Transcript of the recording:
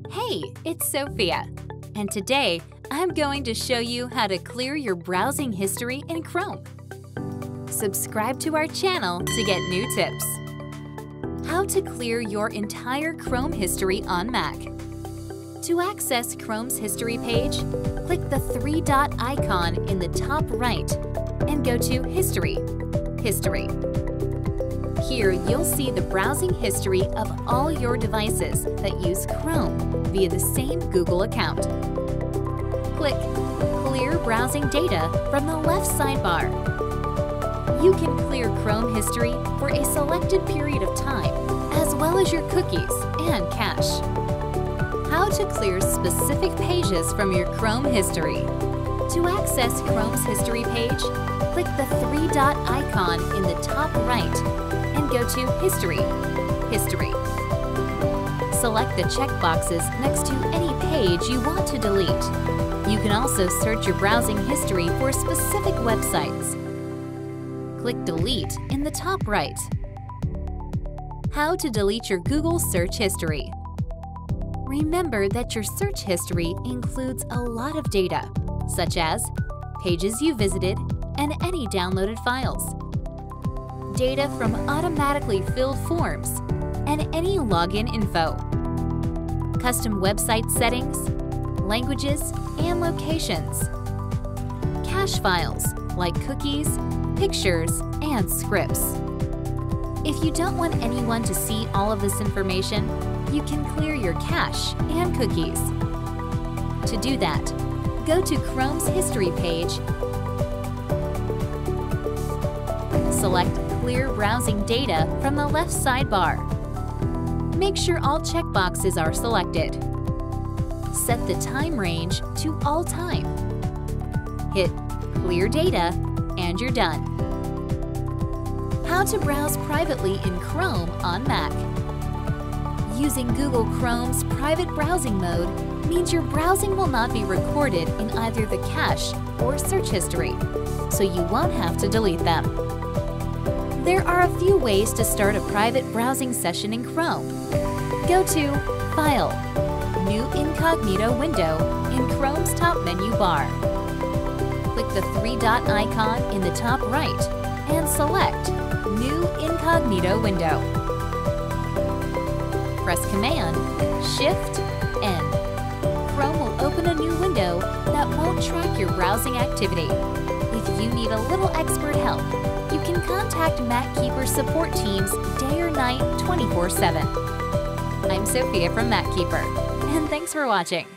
Hey, it's Sophia, and today I'm going to show you how to clear your browsing history in Chrome. Subscribe to our channel to get new tips. How to clear your entire Chrome history on Mac. To access Chrome's history page, click the three-dot icon in the top right and go to History. Here, you'll see the browsing history of all your devices that use Chrome via the same Google account. Click Clear Browsing Data from the left sidebar. You can clear Chrome history for a selected period of time, as well as your cookies and cache. How to clear specific pages from your Chrome history. To access Chrome's history page, click the three-dot icon in the top right and go to History. Select the checkboxes next to any page you want to delete. You can also search your browsing history for specific websites. Click Delete in the top right. How to delete your Google search history. Remember that your search history includes a lot of data, such as pages you visited and any downloaded files, data from automatically filled forms, and any login info, custom website settings, languages, and locations, cache files like cookies, pictures, and scripts. If you don't want anyone to see all of this information, you can clear your cache and cookies. To do that, go to Chrome's history page, select Clear Browsing Data from the left sidebar. Make sure all checkboxes are selected. Set the time range to all time. Hit Clear Data, and you're done. How to browse privately in Chrome on Mac. Using Google Chrome's private browsing mode means your browsing will not be recorded in either the cache or search history, so you won't have to delete them. There are a few ways to start a private browsing session in Chrome. Go to File, New Incognito window in Chrome's top menu bar. Click the three-dot icon in the top right and select New Incognito window. Press Command, Shift, N. Chrome will open a new window that won't track your browsing activity. If you need a little expert help, you can contact MacKeeper support teams day or night 24/7. I'm Sophia from MacKeeper, and thanks for watching.